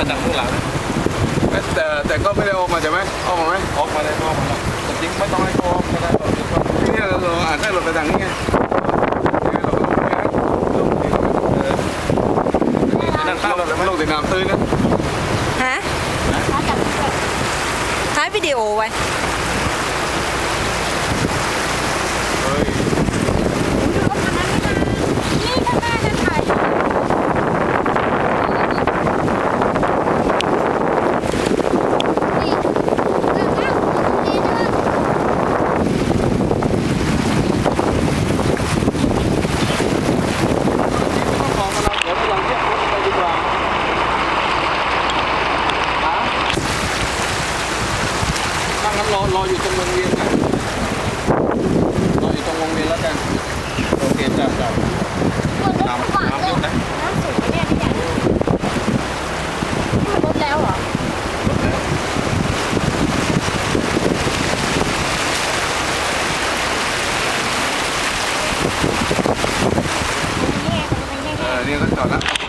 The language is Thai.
มาจากข้างหลังแต่ก็ไม่ได้ออกมาใช่ไหมออกมาไหมออกมาเลยออกมาแล้วจริงไม่ต้องให้ออกก็ได้หรอกนี่เราอาจจะหลบไปทางนี้ไงนั่นข้าวเราลงติดน้ำตื้นนะฮะถ่ายวิดีโอไว้รออยู่ตรงวงเวียนกันรออยู่ตรงวงเวียนแล้วกันโอเคจ้าน้ำเยอะนะน้ำสูงเนี่ยที่อย่างนี้มันลดแล้วเหรอนี่ก็จอดแล้ว